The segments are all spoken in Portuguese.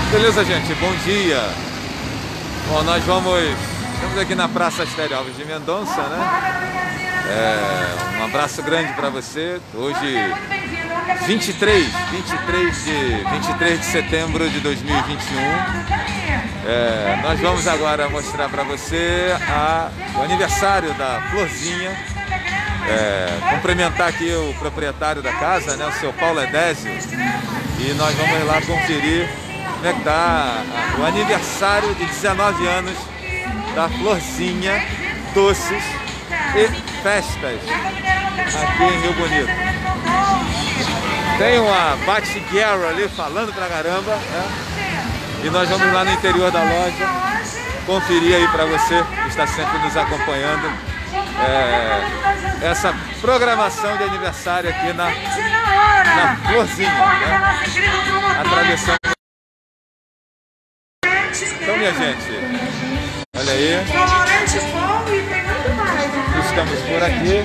Beleza, gente? Bom dia. Bom, nós estamos aqui na Praça Astério Alves de Mendonça, né? Um abraço grande para você. Hoje, 23 de setembro de 2021. Nós vamos agora mostrar para você o aniversário da Florzinha. Cumprimentar aqui o proprietário da casa, né, o seu Paulo Edésio, e nós vamos lá conferir como é que tá o aniversário de 19 anos da Florzinha Doces e Festas aqui em Rio Bonito. Tem uma Batgirl ali falando pra caramba, né? E nós vamos lá no interior da loja conferir aí para você que está sempre nos acompanhando essa programação de aniversário aqui na Florzinha, né? Atravessando. Então, minha gente, olha aí, estamos por aqui.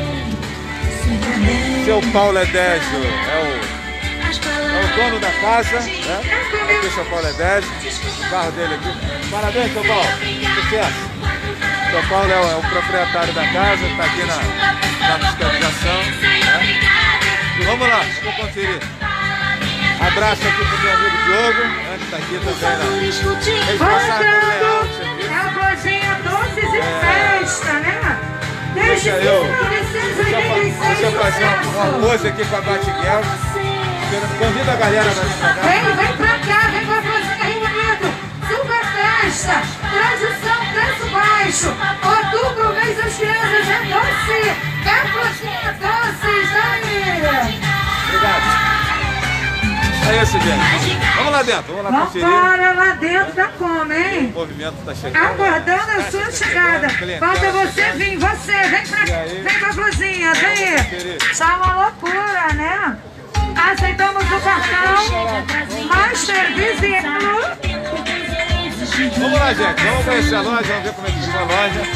Seu Paulo Edésio é o dono da casa, né? Aqui o seu Paulo Edésio, o carro dele aqui. Parabéns, seu Paulo, sucesso. O seu Paulo é o proprietário da casa, está aqui na fiscalização, né? E vamos lá, vamos conferir. Abraço aqui para o meu amigo Diogo, né, que está aqui também É a Florzinha Doces e Festa, né? Deixa eu fazer uma pose aqui com a Batgirl. Convida a galera pra cá. Vem pra cá, vem com a Florzinha Rio Bonito. Super Festa, tradição, preço baixo. Outubro, mês das crianças, é doce. É Florzinha Doces, aí. Obrigado. É isso, gente. Vamos lá dentro, vamos lá conferir. Vamos lá dentro da Coma, hein? O movimento está chegando. Aguardando a sua chegada. Falta você vir, vem pra Florzinha, vem. Tá uma loucura, né? Aceitamos o cartão Master Visito. Vamos lá, gente. Vamos conhecer a loja, vamos ver como é que ficou a loja.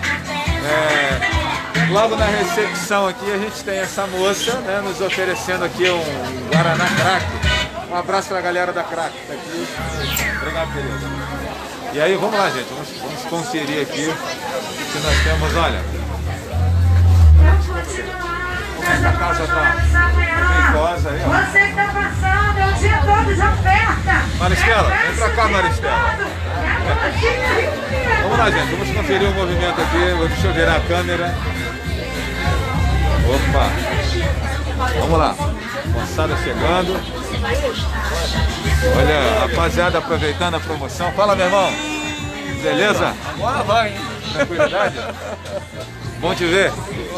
Logo na recepção aqui a gente tem essa moça, né, nos oferecendo aqui um Guaraná Crack. Um abraço para a galera da Crack, tá aqui. Obrigado, querido. E aí, vamos lá, gente. Vamos conferir aqui que nós temos, olha. Essa casa tá jeitosa aí, ó. Você que tá passando, é o dia todo de oferta. Maristela, vem pra cá, Maristela. Vamos lá, gente. Vamos conferir o movimento aqui. Deixa eu virar a câmera. Opa! Vamos lá. Moçada chegando. Olha, rapaziada, aproveitando a promoção. Fala, meu irmão. Beleza? Agora vai. Tranquilidade? Bom te ver.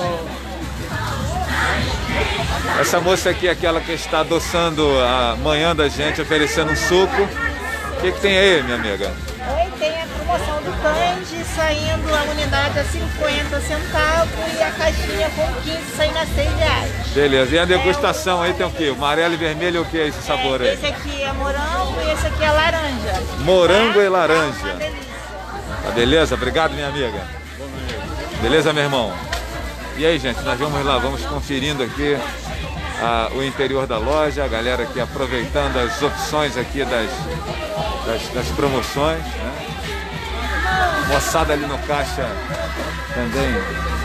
Essa moça aqui é aquela que está adoçando a manhã da gente, oferecendo um suco. O que tem aí, minha amiga? Oi, tem a promoção do Tandy, saindo a unidade a 50 centavos e a caixinha com 15 saindo a R$6. Beleza, e a degustação aí tem o quê? O amarelo e vermelho, o que é esse sabor aí? Esse aqui é morango e esse aqui é laranja. Morango e Uma laranja. delícia. Tá beleza? Obrigado, minha amiga. Beleza, meu irmão? E aí, gente, nós vamos lá, vamos conferindo aqui o interior da loja, a galera aqui aproveitando as opções aqui das promoções, né? Moçada ali no caixa também.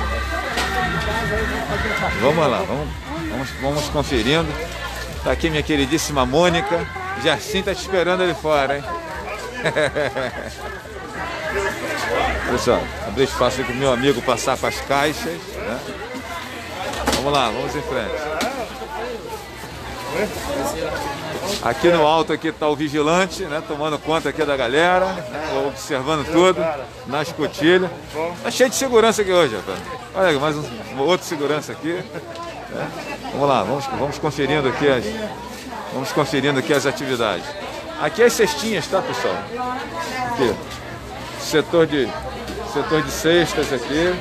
Vamos lá, vamos conferindo. Tá aqui minha queridíssima Mônica. Jarcim tá te esperando ali fora, hein? Pessoal, abrir espaço aqui pro meu amigo passar para as caixas, né? Vamos lá, vamos em frente. Aqui no alto aqui tá o vigilante, né? Tomando conta aqui da galera, né? Observando tudo, na escotilha. Tá cheio de segurança aqui hoje, rapaz. Olha, mais outro segurança aqui, né? Vamos lá, vamos conferindo aqui as atividades. Aqui as cestinhas, tá, pessoal? Aqui. Setor de cestas aqui.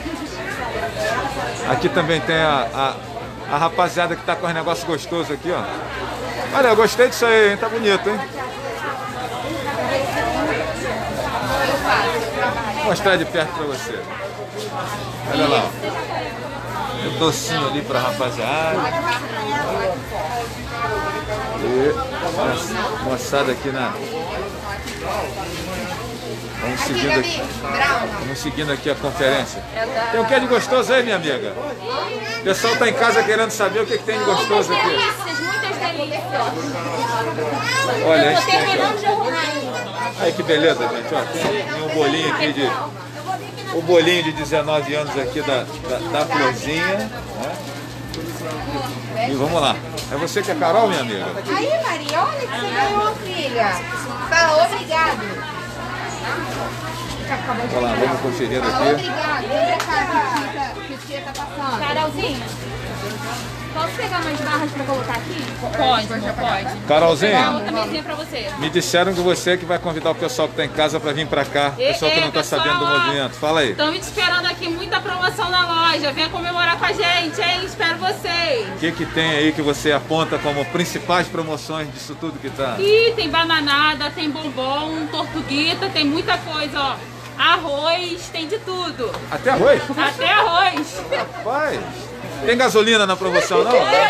Aqui também tem a rapaziada que tá com os negócios gostosos aqui, ó. Olha, eu gostei disso aí, hein? Tá bonito, hein? Vou mostrar de perto pra você. Olha lá, ó. Tem um docinho ali pra rapaziada. E moçada aqui na... Vamos seguindo aqui a conferência. Tem o que de gostoso aí, minha amiga? O pessoal está em casa querendo saber o que tem de gostoso aqui. Muitas delícias. Olha, a gente tem... Aí que beleza, gente. Ó, tem um bolinho aqui de... O bolinho de 19 anos aqui da Florzinha. Né? E vamos lá. É você que é Carol, minha amiga? Aí, Maria, olha que você ganhou, filha. Fala, obrigado. Olha lá, vamos conferir aqui. Obrigado. Que o tia tá passando. Carolzinha, posso pegar mais barras pra colocar aqui? Pode, pode. Carolzinha, Outra mesinha pra você. me disseram que você que vai convidar o pessoal que está em casa para vir para cá. O pessoal que não está sabendo do movimento. Fala aí. Estamos te esperando aqui, muita promoção na loja. Venha comemorar com a gente, hein? Espero vocês. O que tem aí que você aponta como principais promoções disso tudo que tá? Ih, tem bananada, tem bombom, tortuguita, tem muita coisa, ó. Arroz, tem de tudo. Até arroz? Até arroz. Rapaz, tem gasolina na promoção, não?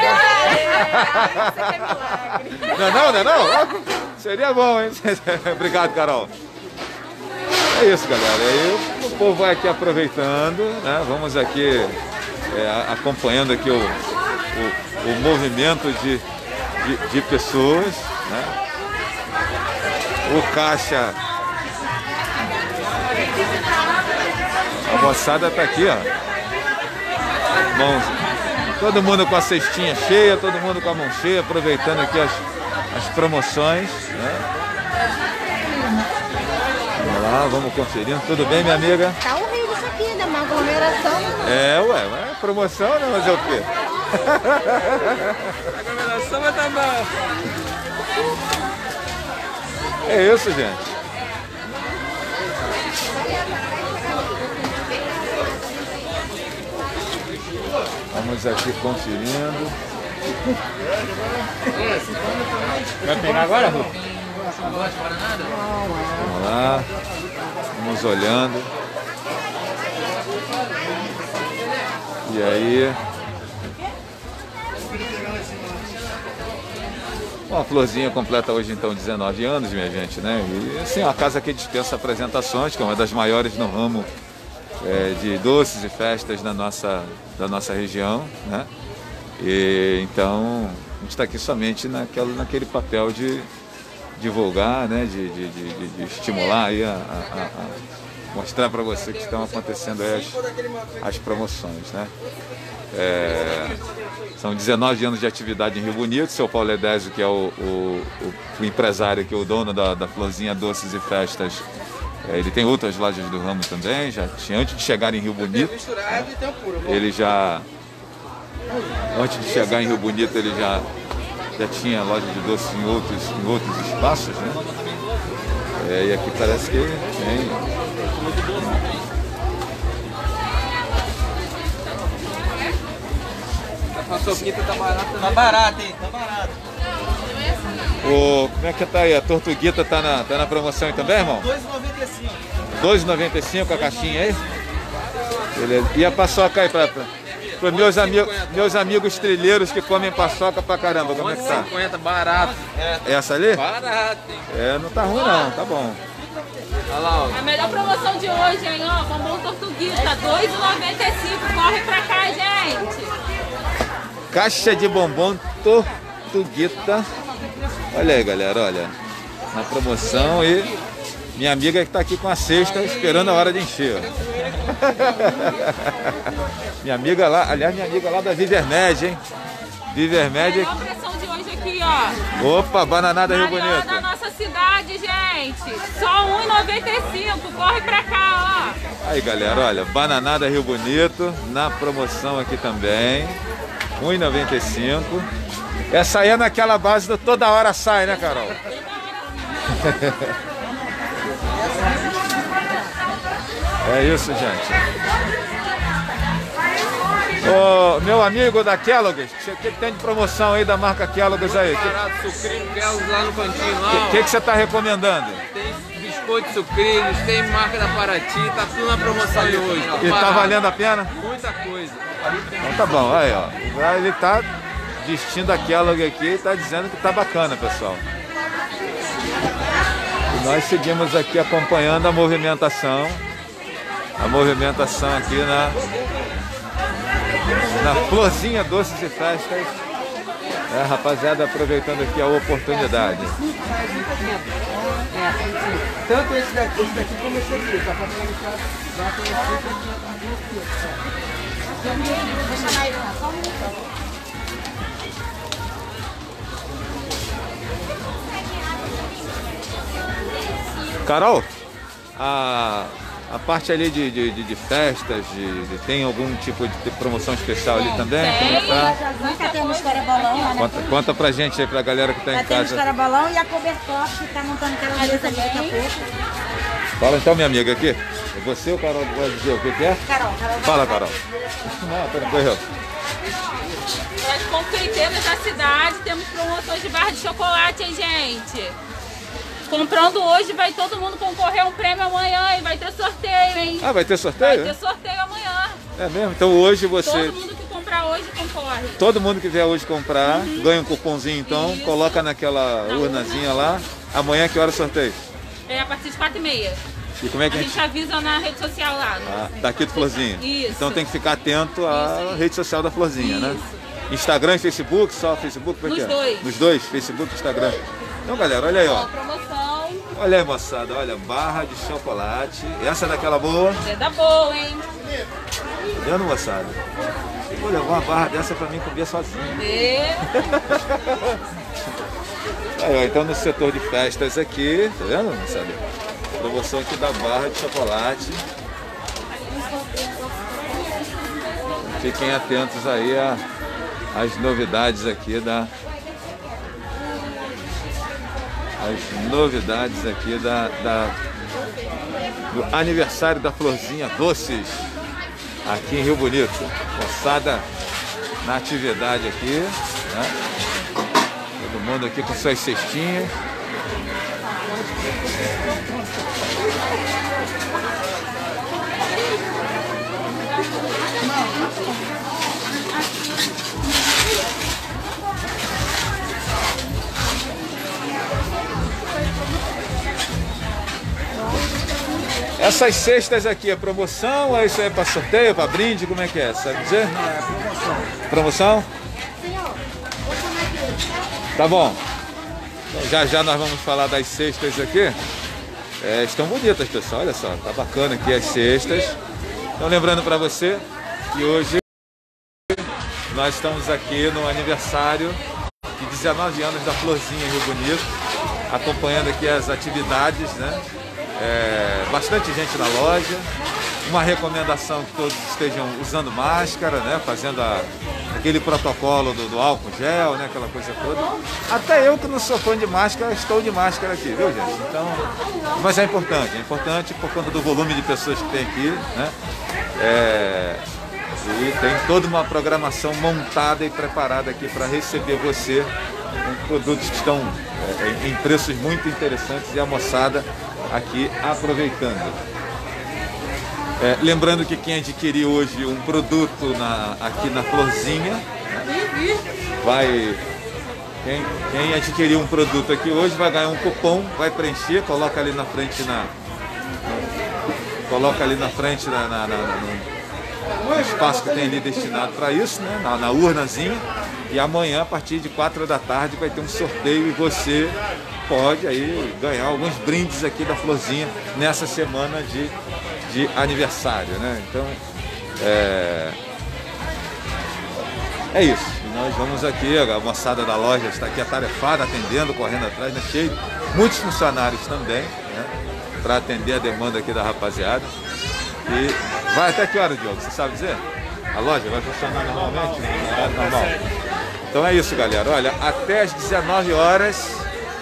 Não é não? Seria bom, hein? Obrigado, Carol. É isso, galera. Aí o povo vai aqui aproveitando, né? Vamos aqui acompanhando aqui o movimento de pessoas, né? O caixa... A moçada tá aqui, ó. Mãos, todo mundo com a cestinha cheia, todo mundo com a mão cheia, aproveitando aqui as promoções, né? Vamos lá, vamos conferindo. Tudo bem, minha amiga? Tá horrível isso aqui, né? Uma aglomeração. Ué, é promoção, né? Mas é o quê? A aglomeração vai estar bom. É isso, gente. Vamos aqui conferindo. Vai pegar agora, Rô? Vamos lá. Vamos olhando. E aí? Bom, a Florzinha completa hoje então 19 anos, minha gente, né? E assim, a casa aqui dispensa apresentações, que é uma das maiores no ramo de doces e festas da nossa região, né? E então a gente está aqui somente naquele papel de divulgar, né? De estimular aí a mostrar para você que estão acontecendo aí as promoções, né? São 19 anos de atividade em Rio Bonito. Seu Paulo Edésio, que é o empresário, que é o dono da Florzinha Doces e Festas, ele tem outras lojas do ramo também. Já tinha, antes de chegar em Rio Bonito, ele já, antes de chegar em Rio Bonito, ele já tinha loja de doces em outros espaços, né? E aqui parece que tem. A soquita tá barata. Tá barata, hein? Tá barato. Como é que tá aí? A tortuguita tá na promoção aí também, irmão? R$2,95. R$2,95 a caixinha aí? Beleza. E a paçoca aí para meus amigos trilheiros que comem paçoca pra caramba, como é que tá? 50, barato. Essa ali? Barato, hein? Não tá ruim não, tá bom. Olha lá, ó. A melhor promoção de hoje, hein? Ó, bombom tortuguita, R$2,95. Corre pra cá, gente. Caixa de bombom tortuguita. Olha aí, galera, olha. Na promoção e minha amiga que tá aqui com a cesta esperando a hora de encher. Minha amiga lá, aliás, minha amiga lá da Vivermed, hein? Vivermed. Melhor pressão de hoje aqui, ó. Opa, bananada Rio Maior Bonito. da nossa cidade, gente. Só R$1,95. Corre pra cá, ó. Aí, galera, olha, bananada Rio Bonito na promoção aqui também. R$1,95. Essa aí é naquela base do toda hora sai, né, Carol? É isso, gente. Ô, meu amigo da Kellogg's, o que tem de promoção aí da marca Kellogg's aí? Barato, sucrilho, Kellogg's lá no cantinho lá. O que você está recomendando? Tem biscoito sucrilhos, tem marca da Paraty, tá tudo na promoção de hoje. E tá valendo a pena? Muita coisa. Então tá bom, aí ó. Ele tá Destino da Kellogg aqui está dizendo que tá bacana, pessoal. E nós seguimos aqui acompanhando a movimentação aqui na Florzinha Doces e Festas. Rapaziada, aproveitando aqui a oportunidade. Tanto esse daqui como esse aqui, tá fazendo Carol, a parte ali de festas, tem algum tipo de promoção especial ali também? Nunca temos carabolão lá, né? Conta pra gente aí, pra galera que tá em casa. Temos carabolão e a cobertor que tá montando aquela mesa ali daqui a pouco. Fala então, minha amiga aqui. É você ou Carol vai dizer o que é? Carol. Fala, Carol. Não, tranquilo. Para os confeiteiros da cidade, temos promoções de barra de chocolate, hein, gente? Comprando hoje, vai todo mundo concorrer a um prêmio amanhã e vai ter sorteio, hein? Ah, vai ter sorteio? Vai ter sorteio amanhã. É mesmo? Então hoje você... Todo mundo que comprar hoje concorre. Todo mundo que vier hoje comprar, ganha um cupomzinho então, Isso. coloca naquela urnazinha lá. Amanhã que hora é o sorteio? É a partir de 4h30. E como é que A gente avisa na rede social lá. daqui do Florzinha. Isso. Então tem que ficar atento à Isso. rede social da Florzinha, né? Instagram e Facebook, só Facebook? Como é Nos que é? dois. Nos dois, Facebook e Instagram. Então galera, olha aí, ó. Promoção. Olha aí, moçada, olha, barra de chocolate. Essa é daquela boa. É da boa, hein? Vendo, moçada? Vou levar uma barra dessa pra mim comer sozinho. Aí, ó, então no setor de festas aqui, tá vendo, moçada? Promoção aqui da barra de chocolate. Fiquem atentos aí às novidades aqui do aniversário da Florzinha Doces aqui em Rio Bonito. Moçada na atividade aqui, né? Todo mundo aqui com suas cestinhas. Essas cestas aqui é promoção ou isso é para sorteio, para brinde? Como é que é? Sabe dizer? Não, é promoção. Promoção? Tá bom. Então, já nós vamos falar das cestas aqui. Estão bonitas, pessoal. Olha só, tá bacana aqui as cestas. Então lembrando para você que hoje nós estamos aqui no aniversário de 19 anos da Florzinha em Rio Bonito, acompanhando aqui as atividades, né? Bastante gente na loja. Uma recomendação que todos estejam usando máscara, né? Fazendo aquele protocolo do álcool gel, né? Aquela coisa toda. Até eu que não sou fã de máscara, estou de máscara aqui, viu, gente? Então, mas é importante por conta do volume de pessoas que tem aqui, né? E tem toda uma programação montada e preparada aqui para receber você com produtos que estão em preços muito interessantes e a moçada aqui aproveitando. Lembrando que quem adquirir hoje um produto aqui na Florzinha, quem adquirir um produto aqui hoje vai ganhar um cupom, vai preencher, coloca ali na frente no espaço que tem ali destinado para isso, né? Na urnazinha. E amanhã, a partir de 4 da tarde, vai ter um sorteio e você pode aí ganhar alguns brindes aqui da Florzinha nessa semana de aniversário, né? Então, é isso. E nós vamos aqui, a moçada da loja está aqui atarefada, atendendo, correndo atrás, né? Cheio, muitos funcionários também, né? Para atender a demanda aqui da rapaziada. E vai até que hora, Diogo? Você sabe dizer? A loja vai funcionar normalmente? Normal. Então é isso, galera. Olha, até as 19 horas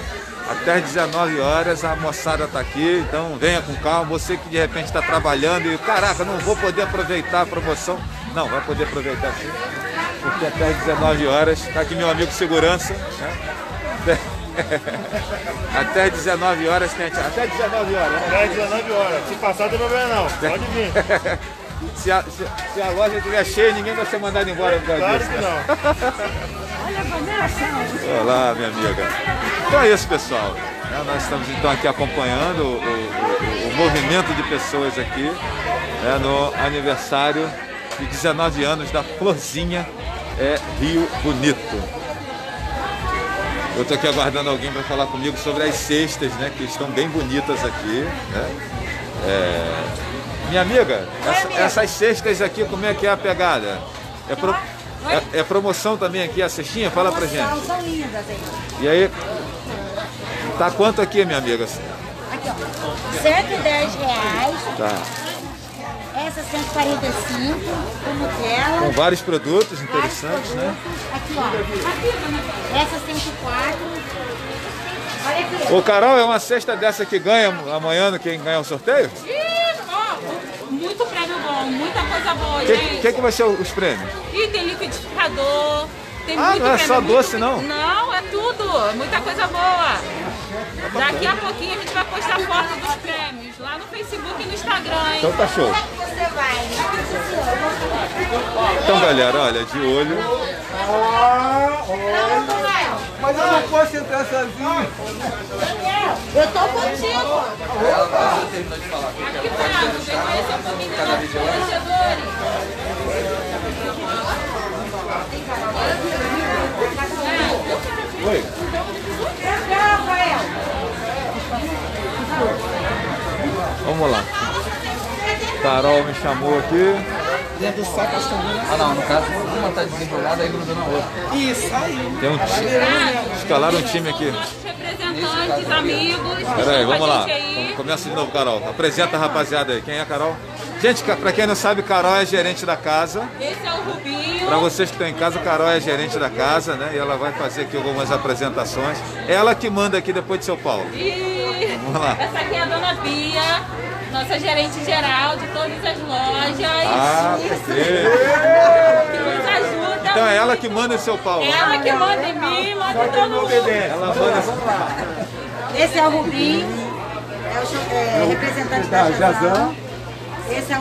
a moçada tá aqui, então venha com calma. Você que de repente está trabalhando e, caraca, não vou poder aproveitar a promoção. Não, vai poder aproveitar sim, porque até as 19 horas, tá aqui meu amigo segurança, né? Até 19 horas tem até 19 horas, né? Até 19 horas, se passar não tem problema não, pode vir. Se a loja estiver cheia, ninguém vai ser mandado embora por causa disso. Claro que não. Olha a combinação. Olá, minha amiga. Então é isso, pessoal. Nós estamos então aqui acompanhando o movimento de pessoas aqui no aniversário de 19 anos da Florzinha Rio Bonito. Eu estou aqui aguardando alguém para falar comigo sobre as cestas, né, que estão bem bonitas aqui. Né? Minha amiga, essas cestas aqui, como é que é a pegada? É promoção também aqui a cestinha? Fala pra gente. São lindas, hein? E aí, tá quanto aqui, minha amiga? Aqui, ó. R$110. Tá. Essa 145, com Nutella. Com vários produtos interessantes, né? Aqui, ó. Essa 104. Olha aqui. Ô, Carol, é uma cesta dessa que ganha amanhã, quem ganha o sorteio? Muito prêmio bom, muita coisa boa, O gente. que vai ser os prêmios? E tem liquidificador, tem muito não é prêmio, só muito doce, não? Não, é tudo, muita coisa boa. Daqui a pouquinho a gente vai postar foto dos prêmios lá no Facebook e no Instagram, hein? Então tá show. Você vai. Então, galera, olha, de olho. Mas eu não posso entrar sozinho. Eu tô contigo. Aqui tá, você conhece um pouquinho dos nossos fornecedores. Oi. Vamos lá. Carol me chamou aqui. Dentro do saco as também. Ah não, no caso, uma tá desenrolada aí grudando na outra. Isso aí. Tem um time. Escalaram um time aqui. Nossos representantes, amigos. Pera aí, vamos lá. Aí. Começa de novo, Carol. Apresenta a rapaziada aí. Quem é a Carol? Gente, pra quem não sabe, Carol é gerente da casa. Esse é o Rubinho. Para vocês que estão em casa, Carol é gerente da casa, né? E ela vai fazer aqui algumas apresentações. Ela que manda aqui depois de São Paulo. E Vamos lá. essa aqui é a dona Bia, nossa gerente geral de todas as lojas. Ah, perfeito. Que nos ajuda. Então é ela que manda em São Paulo. Ela que manda em mim, manda em todo mundo. Ela manda em São Paulo. Esse é o Rubinho, é o representante da Jazão. Esse é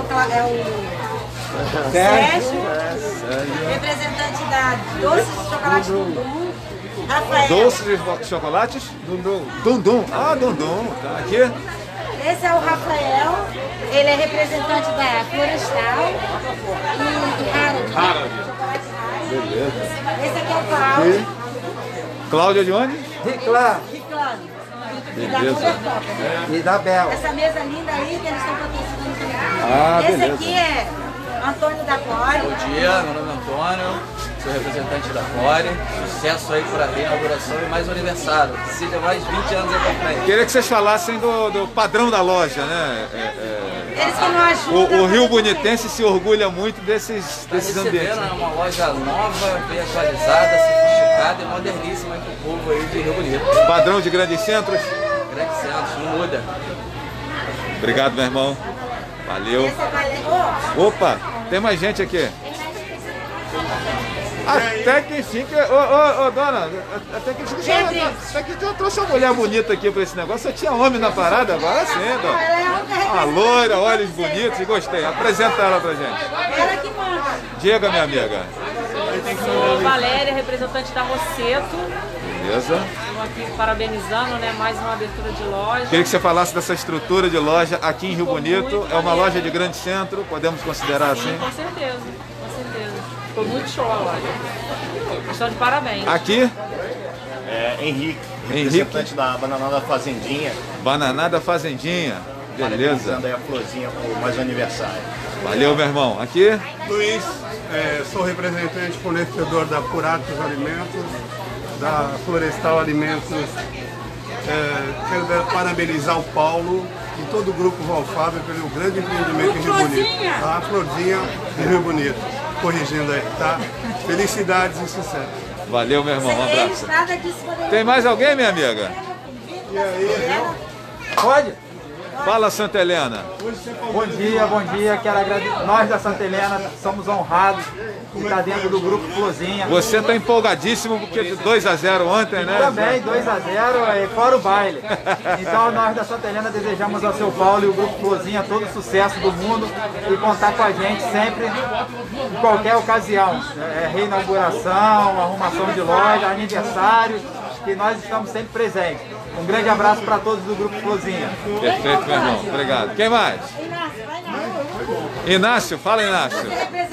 o Sérgio, representante da Doces de Chocolate Dundum. Rafael. Doces de chocolates? Dundum. Dundum. Ah, Dundum. Tá aqui. Esse é o Rafael, ele é representante da Florestal e Harold. Beleza. Esse aqui é o Cláudio. Cláudia de onde? Claro. Riclano. E da Beleza. Covertop. E da Bela. Essa mesa linda aí que eles estão patrocinando também. Ah, Esse beleza. aqui é Antônio da Core. Bom dia, meu nome é Antônio, sou representante da Core. Sucesso aí para a inauguração e mais um aniversário. Que seja mais 20 anos aí pra frente. Queria que vocês falassem do padrão da loja, né? Eles que não ajudam. O Rio Bonitense se orgulha muito desses ambientes. Receberam, é uma loja nova, bem atualizada, sofisticada e moderníssima aí pro povo aí de Rio Bonito. Padrão de grandes centros. Grande centro, não muda. Obrigado, meu irmão. Valeu. Opa, tem mais gente aqui. Até que enfim, ô dona, até que enfim, até que eu trouxe uma mulher bonita aqui pra esse negócio. Só tinha homem na parada, agora sim, dona. Uma loira, olhos bonitos, gostei. Apresenta ela pra gente. Ela que manda. Diga, minha amiga. Sou Valéria, representante da Rosseto. Beleza. Estou aqui parabenizando, né, mais uma abertura de loja. Queria que você falasse dessa estrutura de loja aqui em Rio Ficou Bonito. muito É uma maneiro. loja de grande centro, podemos considerar Sim, assim. com certeza, com certeza. Ficou muito show a loja. Estou de parabéns. Aqui, Henrique, Henrique. representante da Bananada Fazendinha, Bananada Fazendinha. Beleza. parabenizando aí a Florzinha por mais um aniversário. Valeu, meu irmão. Aqui, Luiz, sou representante fornecedor da Curatos Alimentos, da Florestal Alimentos. Quero parabenizar o Paulo e todo o grupo Valfábio pelo grande empreendimento em Rio Bonito. A Florzinha de Rio Bonito. Corrigindo aí, tá? Felicidades e sucesso. valeu, meu irmão. Um Eles abraço. nada disso. Tem mais alguém, minha amiga? E aí, Pode? Fala, Santa Helena. Bom dia. Quero agradecer. Nós da Santa Helena somos honrados de estar dentro do grupo Florzinha. Você está empolgadíssimo porque de 2 a 0 ontem, né? Também, 2 a 0 fora o baile. Então nós da Santa Helena desejamos ao seu Paulo e o grupo Florzinha todo o sucesso do mundo e contar com a gente sempre, em qualquer ocasião. Reinauguração, arrumação de loja, aniversário, que nós estamos sempre presentes. Um grande abraço para todos do grupo Florzinha. Perfeito, meu irmão. Obrigado. Quem mais? Inácio, fala, Inácio.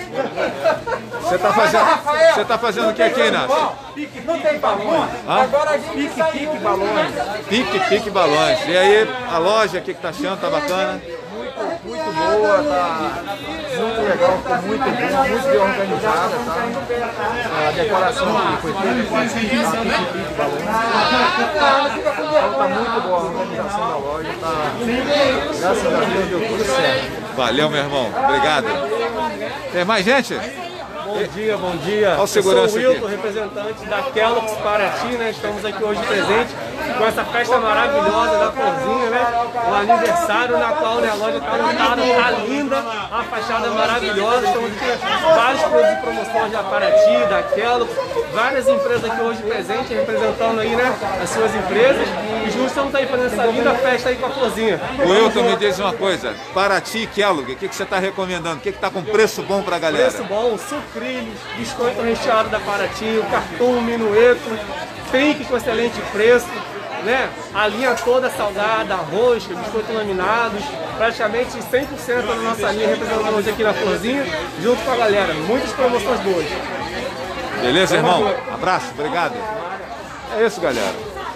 Você tá fazendo o que aqui, Inácio? Não tem balões? Agora a gente pique balões. Pique balões. E aí, a loja, o que tá achando? Tá bacana? Muito boa, tá muito legal, ficou muito bom, muito bem organizada, tá? A decoração que foi feita com a pique balões. Tá muito boa a organização da loja, tá? Graças a Deus deu tudo certo. Valeu, meu irmão. Obrigado. Tem mais gente? Bom dia. Olha o segurança Eu sou o Wilton, aqui. representante da Kellogg's Paraty, né? Estamos aqui hoje presentes com essa festa maravilhosa da Florzinha, né? O aniversário na qual, né, a loja está montada, está linda, a fachada maravilhosa. Estamos aqui vários produtos de promoções da Paraty, da Kellogg's, várias empresas aqui hoje presentes, representando aí, né, as suas empresas. E juntos estamos aí fazendo essa linda festa aí com a Florzinha. O Wilton, me diz uma coisa, Paraty e Kellogg, o que você está recomendando? O que está com preço bom para a galera? Preço bom, sucrilhos, biscoito recheado da Paraty, o cartoon, minueto, pink com excelente preço, né? A linha toda salgada, rosca, biscoito laminados, praticamente 100% da nossa linha representando hoje aqui na Florzinha, junto com a galera. Muitas promoções boas. Beleza, irmão? Abraço, obrigado. É isso, galera.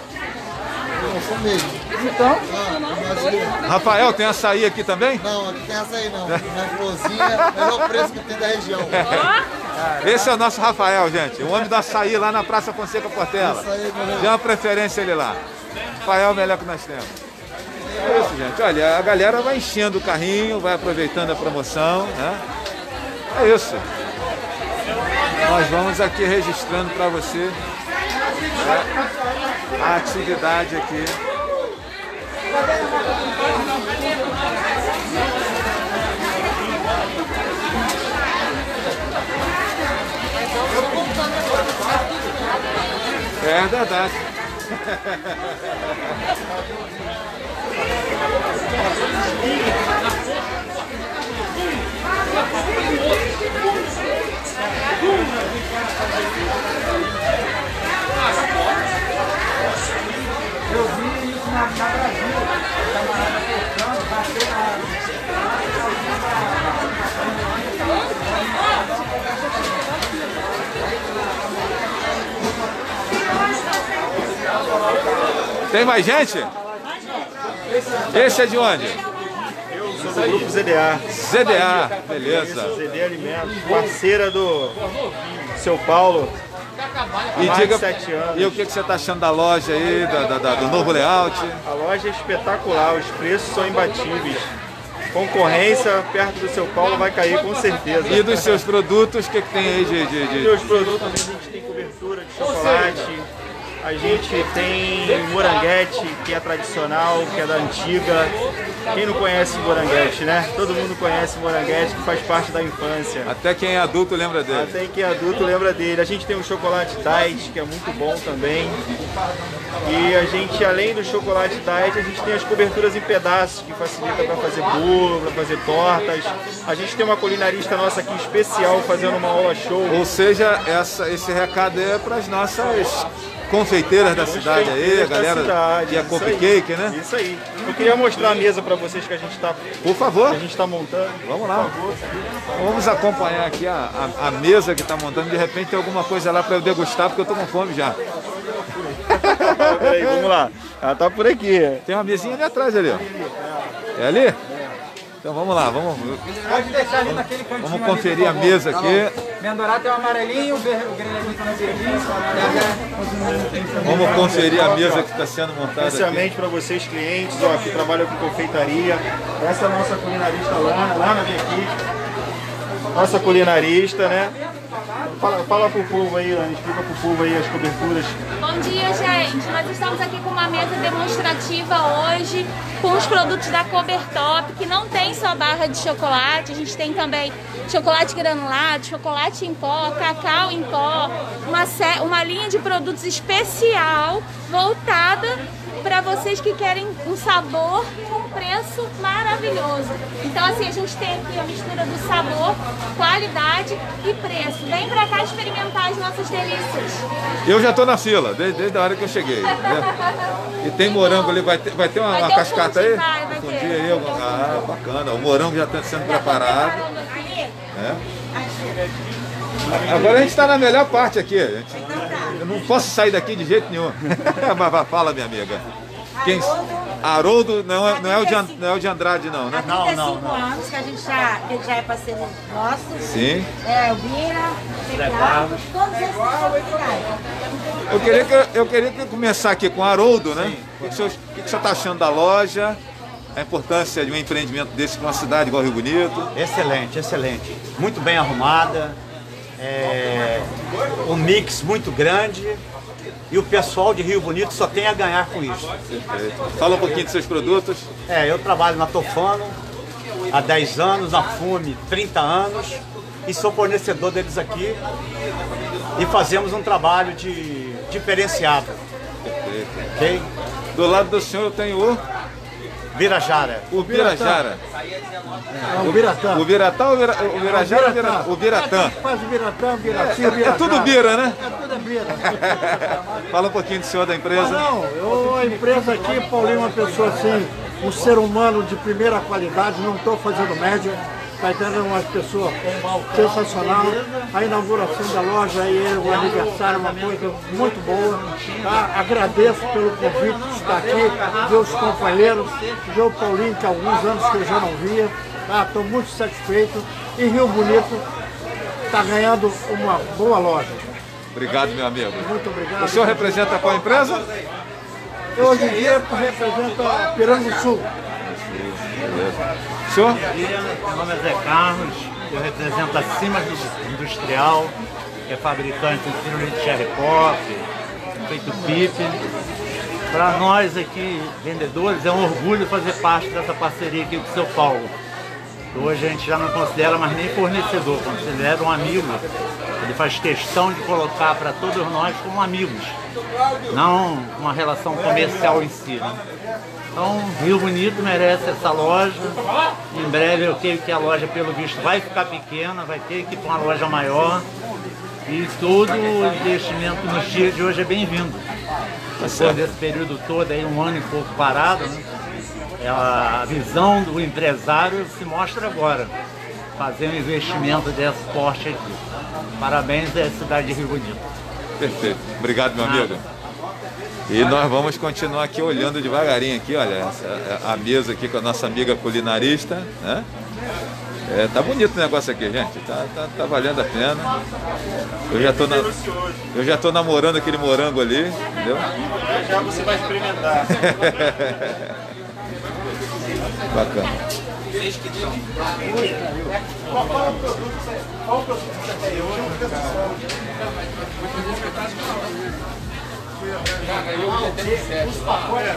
Então, Rafael, tem açaí aqui também? Não, aqui tem açaí não. Na Florzinha, melhor preço que tem da região. Esse é o nosso Rafael, gente. O homem do açaí lá na Praça Fonseca Portela. Tem uma preferência ele lá. Rafael é o melhor que nós temos. É isso, gente. Olha, a galera vai enchendo o carrinho, vai aproveitando a promoção, né? É isso. Nós vamos aqui registrando para você a atividade aqui. É verdade. eu vi isso na Brasil, a camarada pescando, bateu na... Tem mais gente? Esse é de onde? Eu sou do grupo ZDA. ZDA, beleza. ZDA Alimentos, parceira do seu Paulo. E mais diga, de 7 anos. E o que você está achando da loja aí, do novo layout? A loja é espetacular, os preços são imbatíveis. Concorrência perto do seu Paulo vai cair com certeza. E dos seus produtos, o que tem aí de... Dos seus produtos, a gente tem cobertura de chocolate, a gente tem moranguete, que é tradicional, que é da antiga. Quem não conhece moranguete, né? Todo mundo conhece moranguete, que faz parte da infância. Até quem é adulto lembra dele. Até quem é adulto lembra dele. A gente tem o chocolate diet, que é muito bom também. E a gente, além do chocolate diet, a gente tem as coberturas em pedaços, que facilita para fazer bolo, para fazer tortas. A gente tem uma culinarista nossa aqui especial fazendo uma aula show. Ou seja, esse recado é para as nossas confeiteiras da cidade aí, a galera que é cupcake, né? Isso aí. Eu queria mostrar a mesa para vocês que a gente está... Por favor. A gente está montando. Vamos lá. Vamos acompanhar aqui a mesa que está montando. De repente tem alguma coisa lá para eu degustar, porque eu estou com fome já. Peraí, vamos lá. Ela tá por aqui. Tem uma mesinha ali atrás ali, ó. É ali? Então vamos lá, Pode deixar ali naquele cantinho. Vamos conferir a mesa aqui. Mendorá tem o amarelinho, o grelinho tá no verdinho. Vamos conferir a mesa que está sendo montada especialmente para vocês clientes, ó, que trabalham com confeitaria. Essa é a nossa culinarista Lana vem aqui. Nossa culinarista, né? Fala pro povo aí, explica pro povo aí as coberturas. Bom dia, gente. Nós estamos aqui com uma mesa demonstrativa hoje com os produtos da Cobertop, que não tem só barra de chocolate, a gente tem também chocolate granulado, chocolate em pó, cacau em pó, uma linha de produtos especial voltada para vocês que querem um sabor com preço maravilhoso. Então assim, a gente tem aqui a mistura do sabor, qualidade e preço. Vem pra cá experimentar as nossas delícias. Eu já tô na fila, desde a hora que eu cheguei. Né? E tem morango ali, vai ter uma cascata aí? Vai ter. Aí, bacana. O morango já está sendo preparado. É. Agora a gente está na melhor parte aqui. Eu não posso sair daqui de jeito nenhum. Mas fala, minha amiga. Haroldo não é o de Andrade, não, né? Há 35 anos que ele já é parceiro nosso. Sim. O Bira, todos esses eu queria começar aqui com o Haroldo, né? O que o senhor está achando da loja? A importância de um empreendimento desse com uma cidade igual Rio Bonito? Excelente, excelente. Muito bem arrumada. Um mix muito grande. E o pessoal de Rio Bonito só tem a ganhar com isso. Perfeito. Fala um pouquinho dos seus produtos. Eu trabalho na Tofano há 10 anos, na Fume 30 anos. E sou fornecedor deles aqui. E fazemos um trabalho diferenciado. Perfeito. Okay? Do lado do senhor eu tenho o Birajara. O Birajara. O Biratã. O Biratã ou o Birajara? O Biratã. Faz o Biratã, o Biratinho, o Birajara. É tudo Bira, né? É tudo Bira. Fala um pouquinho do senhor da empresa. A empresa aqui, Paulinho, é uma pessoa assim, um ser humano de primeira qualidade, não estou fazendo média. Está entendendo? Uma pessoa sensacional. A inauguração da loja aí, o aniversário, uma coisa muito boa. Tá? Agradeço pelo convite de estar aqui, ver os companheiros, ver o Paulinho, que há alguns anos que eu já não via. Estou muito satisfeito. E Rio Bonito está ganhando uma boa loja. Obrigado, meu amigo. Muito obrigado. O senhor representa qual empresa? Eu hoje em dia represento a Piranha do Sul. Senhor? Meu nome é Zé Carlos, eu represento a Simas Industrial, que é fabricante de pirulito de cherry pop, feito pipe. Para nós aqui, vendedores, é um orgulho fazer parte dessa parceria aqui com o seu Paulo. Hoje a gente já não considera mais nem fornecedor, considera um amigo. Ele faz questão de colocar para todos nós como amigos, não uma relação comercial em si, né? Então, Rio Bonito merece essa loja. Em breve eu creio que a loja, pelo visto, vai ficar pequena, vai ter que ir para uma loja maior. E todo o investimento nos dias de hoje é bem-vindo. Depois desse período todo, aí, um ano e pouco parado, né? A visão do empresário se mostra agora, fazer um investimento desse porte aqui. Parabéns à cidade de Rio Bonito. Perfeito. Obrigado, meu amigo. E nós vamos continuar aqui olhando devagarinho aqui, olha, a mesa aqui com a nossa amiga culinarista, né? Tá bonito o negócio aqui, gente, tá valendo a pena. Eu já tô namorando aquele morango ali, entendeu? Já você vai experimentar. Bacana. Qual o produto que você tem hoje? Os pacotes,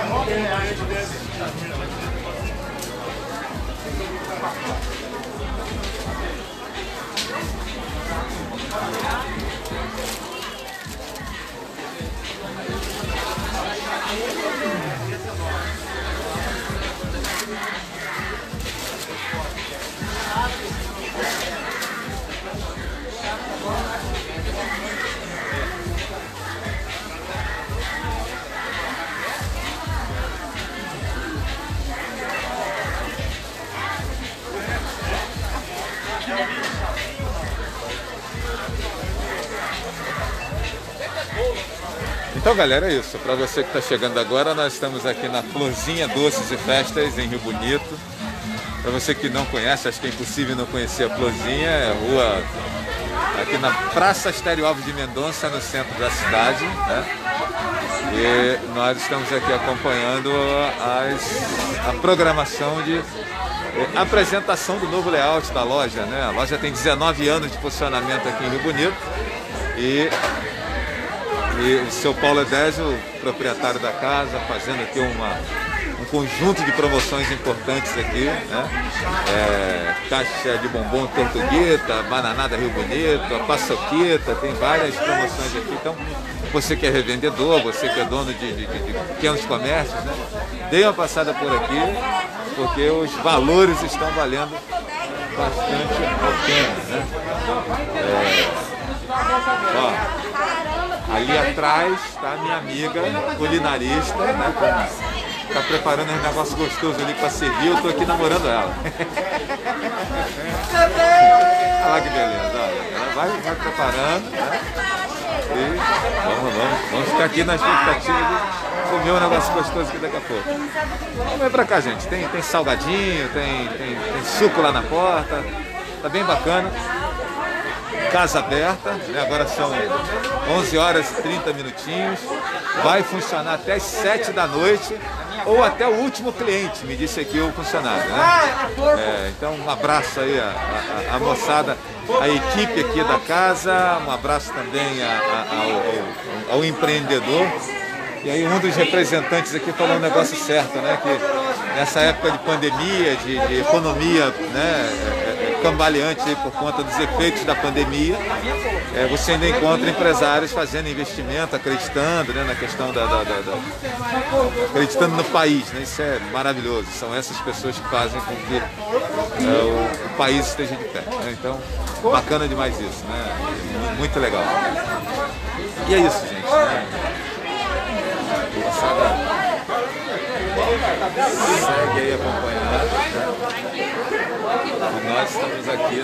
Então, galera, é isso. Para você que está chegando agora, nós estamos aqui na Florzinha Doces e Festas, em Rio Bonito. Para você que não conhece, acho que é impossível não conhecer a Florzinha, é a rua aqui na Praça Astério Alves de Mendonça, no centro da cidade, né? E nós estamos aqui acompanhando a programação de apresentação do novo layout da loja, né? A loja tem 19 anos de funcionamento aqui em Rio Bonito e o seu Paulo Edésio, o proprietário da casa, fazendo aqui um conjunto de promoções importantes aqui, né? Caixa de bombom Tortuguita, bananada Rio Bonito, a paçoquita, tem várias promoções aqui. Então, você que é revendedor, você que é dono de pequenos comércios, né? Dê uma passada por aqui, porque os valores estão valendo bastante a pena, né? Ó, ali atrás está a minha amiga culinarista, né? Tá preparando um negócio gostoso ali para servir, eu tô aqui namorando ela. Olha lá que beleza, olha. Ela vai preparando, né? E vamos ficar aqui na expectativa de comer um negócio gostoso aqui daqui a pouco. Vamos ver pra cá, gente. Tem salgadinho, tem suco lá na porta. Tá bem bacana. Casa aberta, né? Agora são 11 horas e 30 minutinhos. Vai funcionar até as 7 da noite ou até o último cliente, me disse aqui o funcionário, né? Então um abraço aí a moçada, a equipe aqui da casa, um abraço também ao empreendedor. E aí um dos representantes aqui falou um negócio certo, né? Que nessa época de pandemia, de economia, né, cambaleante aí por conta dos efeitos da pandemia, você ainda encontra empresários fazendo investimento, acreditando, né, na questão acreditando no país, né? Isso é maravilhoso. São essas pessoas que fazem com que o país esteja de pé, né? Então, bacana demais isso, né? Muito legal. E é isso, gente, né? Segue aí acompanhando, né? E nós estamos aqui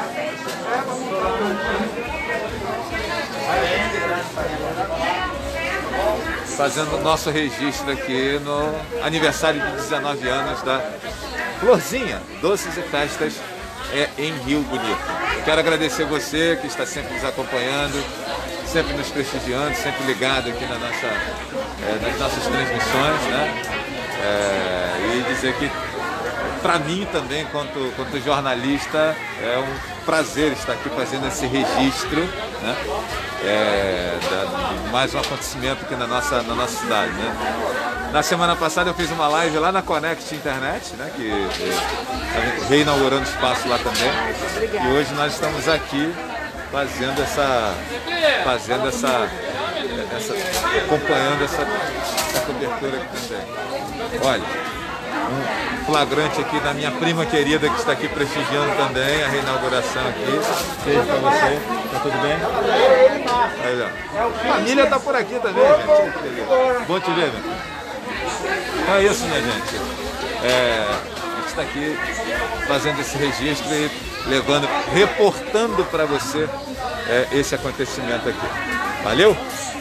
fazendo o nosso registro aqui no aniversário de 19 anos da Florzinha Doces e Festas em Rio Bonito. Quero agradecer você que está sempre nos acompanhando, sempre nos prestigiando, sempre ligado aqui nas nossas transmissões, né? E dizer que para mim também, quanto jornalista, é um prazer estar aqui fazendo esse registro, né? De mais um acontecimento aqui na nossa cidade, né? Na semana passada eu fiz uma live lá na Connect Internet, né? Que reinaugurando espaço lá também. E hoje nós estamos aqui acompanhando essa cobertura aqui também. Olha, um flagrante aqui da minha prima querida que está aqui prestigiando também a reinauguração aqui. Beijo pra você, tá tudo bem? Aí, ó. A família tá por aqui também, gente. Bom te ver, meu. Então é isso, minha gente. A gente está aqui fazendo esse registro e reportando para você esse acontecimento aqui. Valeu?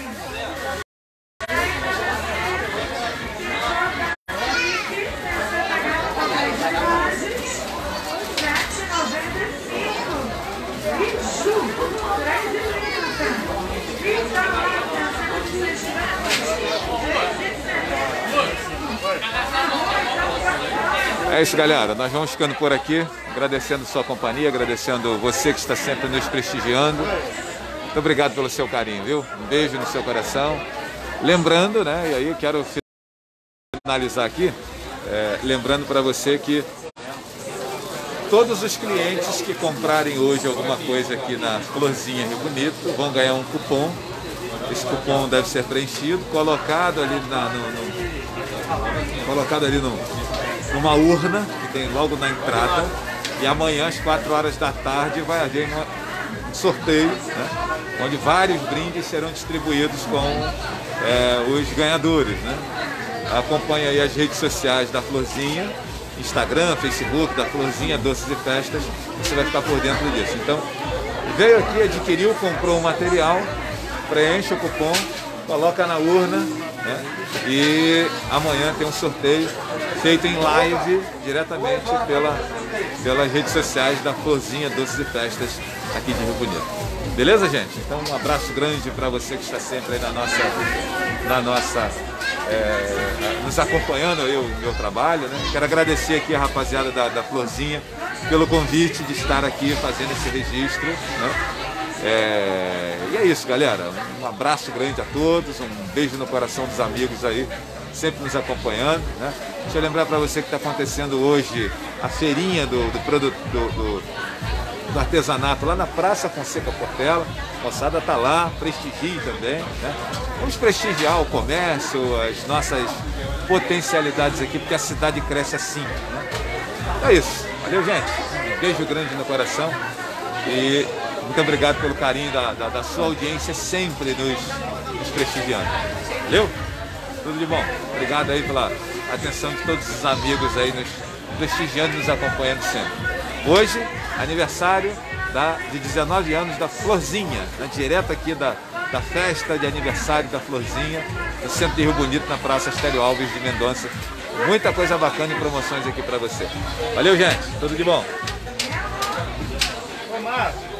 É isso, galera. Nós vamos ficando por aqui, agradecendo sua companhia, agradecendo você que está sempre nos prestigiando. Muito obrigado pelo seu carinho, viu? Um beijo no seu coração. Lembrando, né, e aí eu quero finalizar aqui, lembrando para você que todos os clientes que comprarem hoje alguma coisa aqui na Florzinha Rio Bonito vão ganhar um cupom. Esse cupom deve ser preenchido, colocado ali numa urna que tem logo na entrada, e amanhã às 4 horas da tarde vai haver um sorteio, né, onde vários brindes serão distribuídos com os ganhadores, né? Acompanhe aí as redes sociais da Florzinha, Instagram, Facebook, da Florzinha Doces e Festas, você vai ficar por dentro disso. Então, veio aqui, adquiriu, comprou um material, preenche o cupom, coloca na urna, né? E amanhã tem um sorteio feito em live diretamente pelas redes sociais da Florzinha Doces e Festas aqui de Rio Bonito. Beleza, gente? Então um abraço grande para você que está sempre aí na nossa nos acompanhando aí o meu trabalho, né? Quero agradecer aqui a rapaziada da Florzinha pelo convite de estar aqui fazendo esse registro, né? E é isso, galera. Um abraço grande a todos, um beijo no coração dos amigos aí, sempre nos acompanhando, né? Deixa eu lembrar para você que está acontecendo hoje a feirinha do artesanato lá na Praça Fonseca Portela. A moçada está lá, prestigie também, né? Vamos prestigiar o comércio, as nossas potencialidades aqui, porque a cidade cresce assim, né? É isso. Valeu, gente. Um beijo grande no coração e muito obrigado pelo carinho da sua audiência, sempre nos prestigiando. Valeu? Tudo de bom. Obrigado aí pela atenção de todos os amigos aí nos prestigiando e nos acompanhando sempre. Hoje, aniversário de 19 anos da Florzinha, né? Direto aqui da festa de aniversário da Florzinha, no centro de Rio Bonito, na Praça Astélio Alves de Mendonça. Muita coisa bacana e promoções aqui para você. Valeu, gente. Tudo de bom.